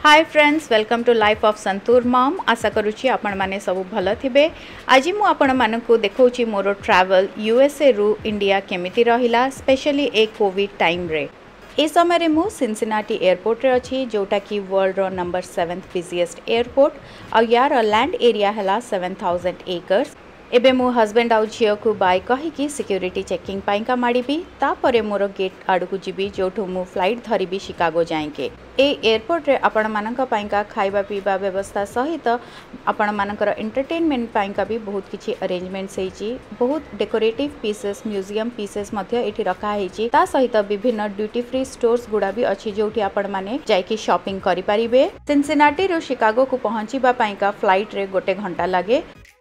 Hi friends, welcome to life of Santoor mom. आशा करुच्ची आपण माने सब भल थिबे। आज मु आपण मानकु देखौची मोर ट्रैवल यूएसए रु इंडिया केमिति रहिला, स्पेशली ए कोविड टाइम रे। ए समय रे मु सिंसिनाटी एयरपोर्ट रे अछि, जोटा कि वर्ल्ड रो नंबर 7th बिजिएस्ट एयरपोर्ट और यार लैंड एरिया हला 7000 एकर्स। एबे मो हस्बैंड आउ झियो को बाय कहि कि सिक्योरिटी चेकिंग पाइका माडिबी, तापरे मोर गेट आडू को जीबी जोठो मु फ्लाइट धरिबी शिकागो जाएके। ए एयरपोर्ट रे आपण मानक पाइका खाइबा पीबा व्यवस्था सहित आपण मानकर एंटरटेनमेंट पाइका भी बहुत किछि अरेंजमेंट्स हेछि। बहुत डेकोरेटिव पीसेस, म्यूजियम पीसेस मध्ये एठी रखा हेछि। ता सहित विभिन्न ड्यूटी फ्री स्टोर्स गुडा भी अछि, जोठी आपण माने जाइकी शॉपिंग करि परिबे। सिंसिनाटी रो शिकागो को पहुंचीबा पाइका फ्लाइट रे गोटे घंटा लागे।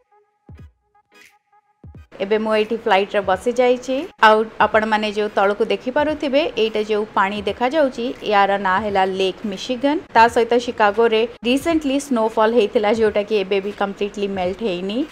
एबे मो एठी फ्लाइट रे बसी जाईची। आउ आपण माने जो तळ को देखि पारुथिबे, एटा जो पानी देखा जाउची यार ना हैला लेक मिशिगन। ता सहित शिकागो रे रिसेंटली स्नोफॉल हेतिला, जोटा कि एबे भी कंप्लीटली मेल्ट हेइनी।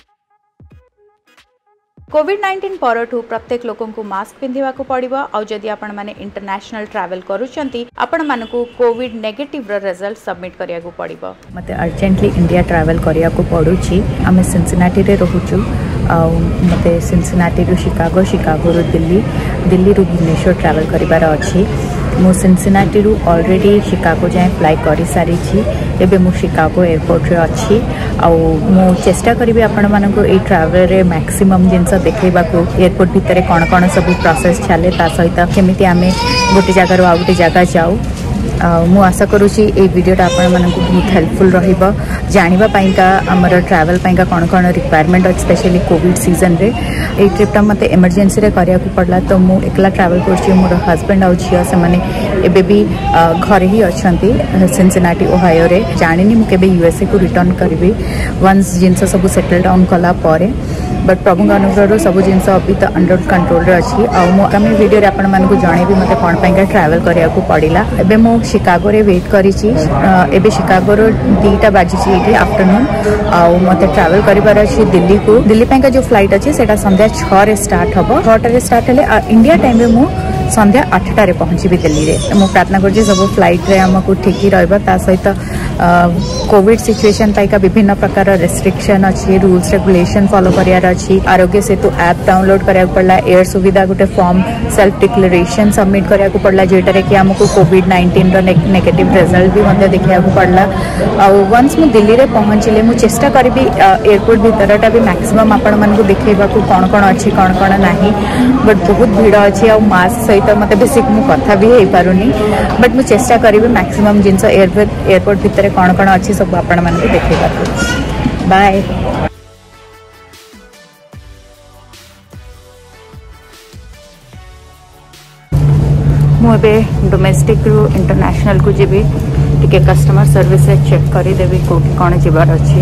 कोविड-19 परठू प्रत्येक लोकन को मास्क पिंधिबा को पड़िबो। और जदि आपण माने इंटरनेशनल ट्रैवल करूचंती, आपण मानकु कोविड नेगेटिव रो रिजल्ट सबमिट करिया को पड़िबो। मते अर्जेंटली इंडिया ट्रैवल करिया को पड़ुची। आमे सिंसिनाटी रे रहूचु। मते सिंसिनाटी रु शिकागो, शिकागो रु दिल्ली, दिल्ली रु भुवनेश्वर ट्रैवल करिबार अछि। मु सिंसिनाटी रु ऑलरेडी शिकागो जाए फ्लाई करि सारी छी। एबे मु शिकागो एयरपोर्ट रे अछि। आ मु चेष्टा करिबे आपण मानको ए ट्रैवल रे मैक्सिमम जिंस देखैबा को, एयरपोर्ट भितर कोन कोन सब प्रोसेस चले, ता सहित केमिति आमे गोटे जगह रु आ गोटे जगह जाऊ। मु आशा करूची ए वीडियोटा आपण मानकु बहुत हेल्पफुल रहिबो जानिबा पाइका, हमर ट्रैवल पाइका कोन कोन रिक्वायरमेंट अछि, स्पेशली कोविड सीजन रे। ए ट्रिपटा मते इमरजेंसी रे करिया को पड़ला, तो मु एकला ट्रैवल करची। मोर हस्बैंड आउ छिया से माने एबे भी घरे ही अछंती सिंसिनाटी ओहायो रे। जानिनी मु केबे यूएसए को रिटर्न करबी वंस जिंस सब सेटल डाउन कला पारे। बट प्रभु अनुग्रह सब जिनस अभी तो अंडर कंट्रोल रे अछि। आ मु आगामी वीडियो रे आपण मानकु जणेबी मते कोन पाइका ट्रैवल करिया को पड़िला। एबे मु शिकागो रे वेट करिछि। एबे शिकागो रो 2टा बाजिछि एठी आफ्टरनून। आ मते ट्रैवल करिबार अछि दिल्ली को। दिल्ली पाइका जो फ्लाइट अछि सेटा संध्या 6 रे स्टार्ट हबो। 6 रे स्टार्ट हेले इंडिया टाइम रे मु संध्या 8टा रे पहुंचीबी दिल्ली रे। मु प्रार्थना करछि सब फ्लाइट रे हमकु ठीक ही रहबा। ता सहित कोविड सिचुएशन पाइका विभिन्न प्रकार रेस्ट्रिक्शन अछि, रूल्स रेगुलेशन फॉलो करियार अछि। आरोग्य सेतु ऐप डाउनलोड करिया पड़ला। एयर सुविधा गोटे फॉर्म सेल्फ डिक्लेरेशन सबमिट करिया को पड़ला, जेटा रे कि हमकु कोविड-19 रो नेगेटिव रिजल्ट भी मते देखिया को पड़ला। आ वंस मु दिल्ली रे पहुंचले मु चेष्टा करबी एयरपोर्ट भीतरटा भी मैक्सिमम आपण मन को देखैबा को कोन कोन अछि कोन कोन नाही। बट बहुत भीड़ अछि आ मास्क सहित मते बेसिक मु कथा भी हे पारुनी। बट मु चेष्टा करबी मैक्सिमम जिंस एयरपोर्ट भीतर कोन कोन अछि सब आपण मन को देखैबा को। बाय। मुझे डोमेस्टिक रु इंटरनेशनल को जीवी टिके कस्टमर सर्विस चेक करी देबी कोठी कोन जीवार अछि।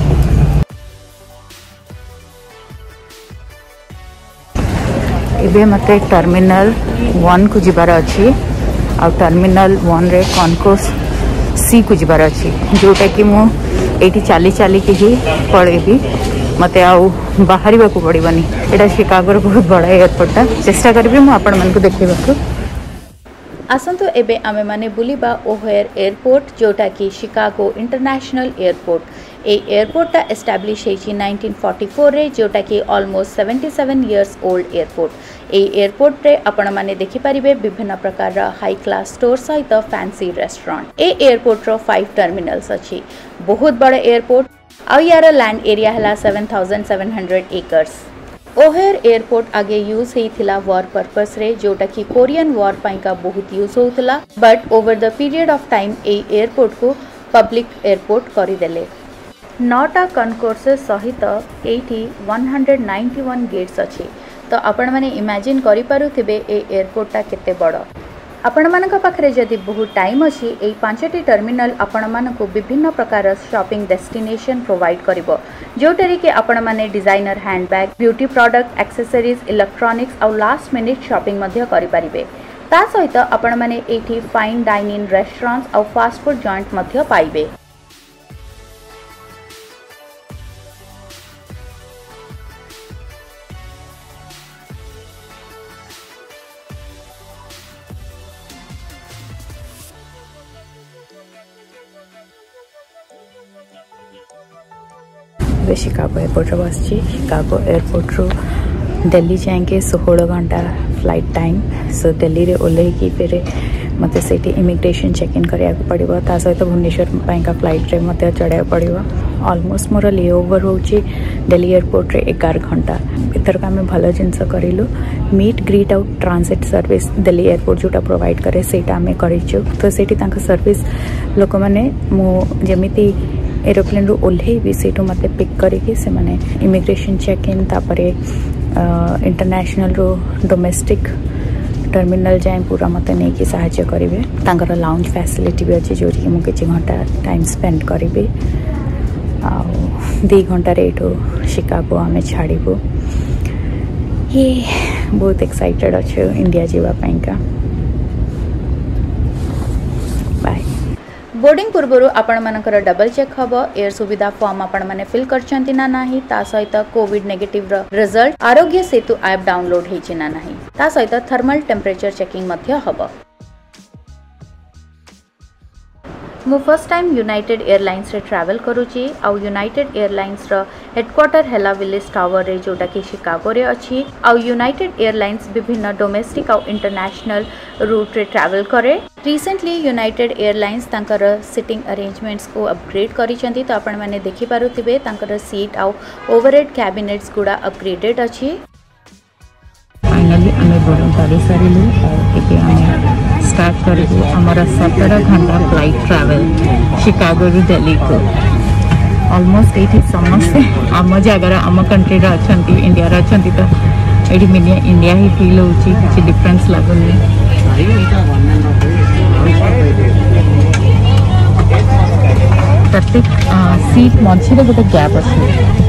एबे मते टर्मिनल 1 को जीवार अछि। आ टर्मिनल 1 रे कॉन्कोर्स सी को जीवार अछि, जोटा कि मु एठी चाली चाली के ही पळेबी। मते आउ बाहरिबा को पड़िबनी। एटा शिकागो रो बहुत बड़ा एयरपोर्ट। चेष्टा करबी मु आपण मन को देखैबा को। आसंतु एबे आमे माने बुलिबा ओहेर एयरपोर्ट, जोटा कि शिकागो इंटरनेशनल एयरपोर्ट। ए एयरपोर्टा एस्टाब्लिश हेछि 1944 रे, जोटा कि ऑलमोस्ट 77 इयर्स ओल्ड एयरपोर्ट। ए एयरपोर्ट रे आपण माने देखि परिबे विभिन्न प्रकार रा हाई क्लास स्टोर सहित फैंसी रेस्टोरेंट। ए एयरपोर्ट रो 5 टर्मिनल्स अछि। बहुत बड़ा एयरपोर्ट। आ यार लैंड एरिया हला 7700 एकर्स। ओहेर एयरपोर्ट आगे यूज हेथिला वॉर पर्पस रे, जोटा कि कोरियन वॉर पाइका बहुत यूज होतला। But over the period of time ए एयरपोर्ट को पब्लिक एयरपोर्ट करि देले। 9टा कनकोर्सेस सहित एठी 191 गेट्स अछि। तो आपण माने इमेजिन करि पारुथिबे ए एयरपोर्टटा केते बड़। आपण मानक पाखरे जदि बहुत टाइम अछि, ए 5टी टर्मिनल आपण मानक विभिन्न प्रकार शॉपिंग डेस्टिनेशन प्रोवाइड करिवो, जोटरी के आपण माने designer handbag, beauty product, accessories, electronics और लास्ट मिनिट शॉपिंग मध्य करि परिबे। ता सहित आपण माने एठी फाइन डाइनिंग रेस्टोरेंट्स और फास्ट फूड जॉइंट मध्य पाइबे। शिकागो एयरपोर्ट बस शिकागो एयरपोर्ट रू दिल्ली जाएंगे 16 घंटा फ्लाइट टाइम। सो दिल्ली रे ओल्लैकी फिर मत से इमिग्रेशन चेक इन करा पड़ो ता सहित भुवनेश्वर का फ्लाइट रे मत चढ़ा पड़ो। ऑलमोस्ट मोर ले ओवर हो दिल्ली एयरपोर्ट रे 11 घंटा। एथरक आम भल जिनस करूँ meet greet out transit service Delhi airport जोटा प्रोवाइड करे सेटा आम करूँ। तो सेठी सर्विस लोक मैंने मुझे एरोप्लेन रू ओल्लैबी से मत पिक करके इमिग्रेशन चेक इन तापर इंटरनेशनल रो डोमेस्टिक टर्मिनल जाए पूरा मत नहीं कि साहाय्य करेंगे। तांकर लाउंज फैसिलिटी भी अच्छी जो कि मुझे किसी घंटा टाइम स्पेंड करी 2 घंटा एठू शिकागो आम छाड़ू। ये बहुत एक्साइटेड अच्छे इंडिया जावाई का। बाय। बोर्डिंग पूर्व आपण मानकर डबल चेक हम एयर सुविधा फॉर्म आपण माने फिल करछंती ना नाही ता सहित Covid negative result Aarogya Setu app download हेछि ना नाही ता सहित थर्मल टेम्परेचर चेकिंग मध्य हब। मु फर्स्ट टाइम यूनाइटेड एयरलाइंस रे ट्रैवल करूची आउ यूनाइटेड एयरलाइंस रो हेडक्वार्टर हेला विलिस टावर रे जोटा कि शिकागो रे अछि। आउ यूनाइटेड एयरलाइंस विभिन्न डोमेस्टिक आउ इंटरनेशनल रूट रे ट्रैवल करे। रिसेंटली यूनाइटेड एयरलाइंस तांकर सिटिंग अरेंजमेंट्स को अपग्रेड करिसेंती। तो आपण माने देखि पारुथिबे तांकर सीट आउ ओवरहेड कैबिनेट्स गुडा अपग्रेडेड अछि। फाइनली आम बोर्डिंग कर सारू और स्टार्ट करूँ हमारा 17 घंटा फ्लाइट ट्रैवल शिकागो रू दिल्ली को। ऑलमोस्ट ये समस्ते आम जगार आम कंट्री अच्छा इंडिया अच्छा तो ये मिनी इंडिया ही फील होची किसी डिफरेंस लगुनि। प्रत्येक सीट मझे गोटे गैप अच्छे।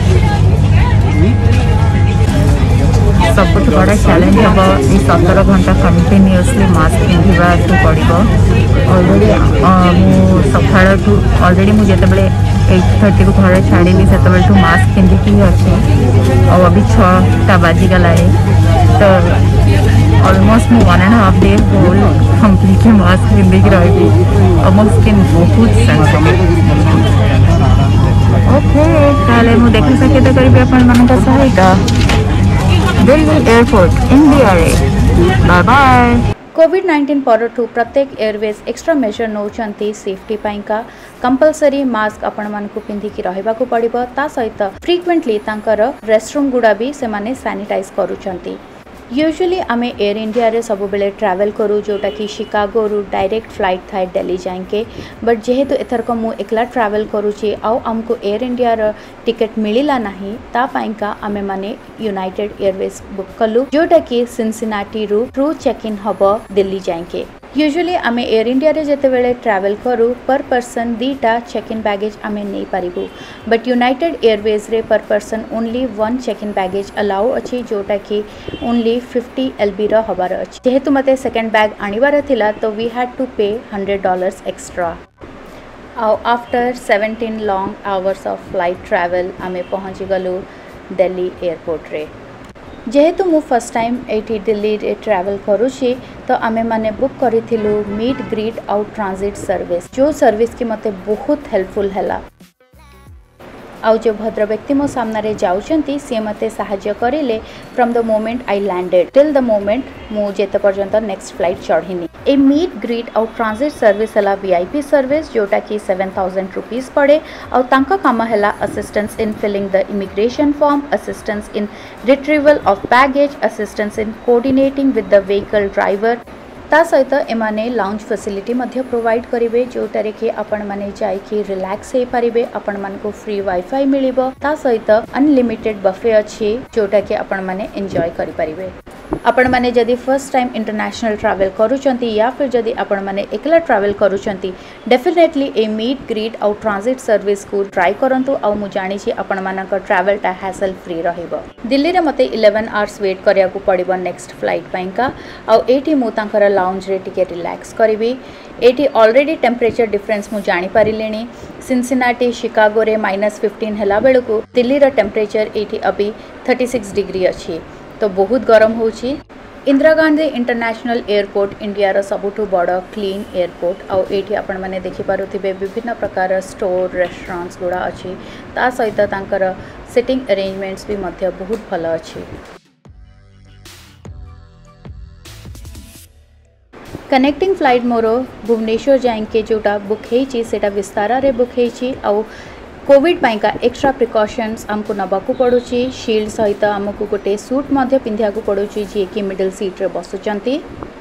सबुठ बड़ा चैलेंज हम ये 17 घंटा कंटिन्यूअसली मास्क पिंधा पड़ो। अलरेडी मु सकाल अलरेडी मुझे 8:30 को घर छाड़ी से मास्क पिंधिकी अच्छे और अभी 6टा बाजिगला है। तो ऑलमोस्ट मु 1.5 डे होल कम्प्लीटली मास्क पिंधिकी रही और मो स्किन बहुत सेंसिटिव। ओके ताले मु देखि सके करी आपण मानक सहित दिल्ली एयरपोर्ट इंडिया रे। Bye bye. कोविड-19 परठू प्रत्येक एयरवेज एक्स्ट्रा मेजर नौचंती सेफ्टी पाइका कंपलसरी मास्क आपण मानकु पिंधिकी रहिबा को पड़िबो। ता सहित फ्रीक्वेंटली तांकर रेस्टरूम गुडा भी से माने सैनिटाइज करूचंती। यूजुअली आमे एयर इंडिया रे सब बेले ट्रैवल करूँ जोटा कि शिकागो रू डायरेक्ट फ्लाइट थाए दिल्ली जाएंगे। बट जेहेतु एथरक मु एकला ट्रैवल करूची आउ आमको एयर इंडिया रो टिकट मिलिला नाही ता पाइका आमे माने यूनाइटेड एयरवेज बुक कलु जोटा कि सिनसिनाटी रू थ्रू चेक इन हब दिल्ली जाएंगे। यूजुअली आमे एयर इंडिया रे जेते बेले ट्रैवल करू पर पर्सन 2टा चेक इन बैगेज आमे नहीं पारिबू। बट यूनाइटेड एयरवेज रे per person only 1 check in baggage allow अच्छी जोटा कि ओनली 50 LB रो हबार अछि। जेहेतु मते सेकंड बैग आनिबार थिला तो we had to pay $100 extra. After 17 long hours of flight travel आमे पहुंची गलु दिल्ली एयरपोर्ट रे। जेहेतु मु फर्स्ट टाइम एठी दिल्ली रे ट्रैवल करूची तो आमे माने बुक करिथिलु meet greet out transit service जो सर्विस की मते बहुत हेल्पफुल हैला। आउ जो भद्र व्यक्ति मो सामने जाउचंती से मते सहाय्य करिले from the moment I landed till the moment मु जेते पर्यंत नेक्स्ट फ्लाइट चढ़िनी। ए meet greet out transit service हला VIP सर्विस जोटा कि 7,000 रुपीज पड़े। और तांका काम हला assistance in filling the immigration form, assistance in retrieval of baggage, assistance in coordinating with the vehicle driver. ता सहित एमाने लाउंज फैसिलिटी मध्य प्रोवाइड करिवे जोटारे कि आपण माने जाई कि रिलैक्स हे परिबे। आपण मान को फ्री वाईफाई मिलिबो। ता सहित अनलिमिटेड बफे अछि जोटा कि आपण माने एंजॉय करि परिबे। आपण माने जदि फर्स्ट टाइम इंटरनेशनल ट्रैवल करूचंती या फिर जदि आपण माने एकला ट्रैवल करूचंती डेफिनेटली ए meet greet out transit service को ट्राई करंतु। आ मु जानि छी आपण मानक ट्रैवल टा हैसल फ्री रहिबो। दिल्ली रे मते 11 आवर्स वेट करिया को पड़िबो नेक्स्ट फ्लाइट पाइका। आ एठी मु तांकर लाउंज रे टिके रिलैक्स करिवि। एठी ऑलरेडी टेम्परेचर डिफरेंस मु जानि पारिलेनी। सिनसिनाटी शिकागो रे -15 हला बेलकु दिल्ली रा टेम्परेचर एठी अभी 36 डिग्री अछि तो बहुत गरम होची। Indira Gandhi international airport India रो सबुठु बड़ क्लीन एयरपोर्ट आउ एठी आपण माने देखि पारुथिबे विभिन्न प्रकार स्टोर रेस्टोरेंट्स गुड़ा अछि ता सहित तांकर सिटिंग अरेंजमेंट्स भी मध्य बहुत भल अछि। कनेक्टिंग फ्लाइट मोर भुवनेश्वर जाए जोटा बुक होती सेटा विस्तारा रे बुक होती आउ कोविड पाइका एक्स्ट्रा प्रिकॉशंस हमको नबाकू पड़ुची शील्ड सहित हमको गोटे सूट मध्य पिंधिया को पड़ुची जे कि मिडिल सीट रे बसुचंती।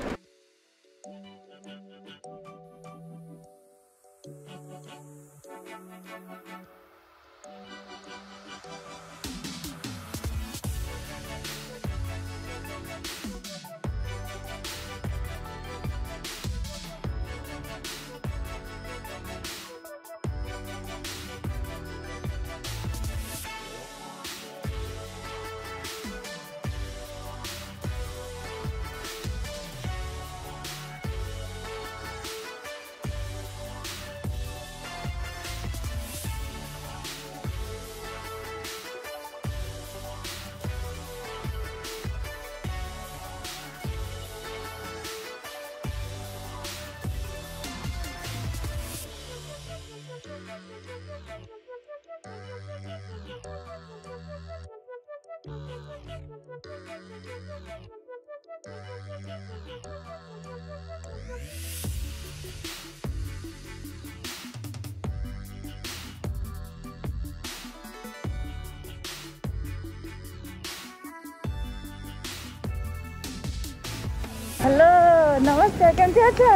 हेलो नमस्ते केमती अच्छा।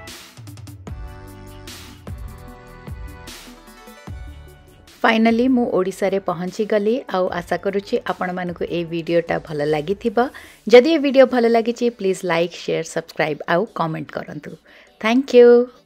फाइनली मु ओडिसा रे पहुंची गली आउ आशा करूची आपण मानको ए वीडियोटा भल लागि थिबा। जदि ए वीडियो भल लागि छि प्लीज लाइक शेयर सब्सक्राइब आउ कमेंट करंतु। Thank you.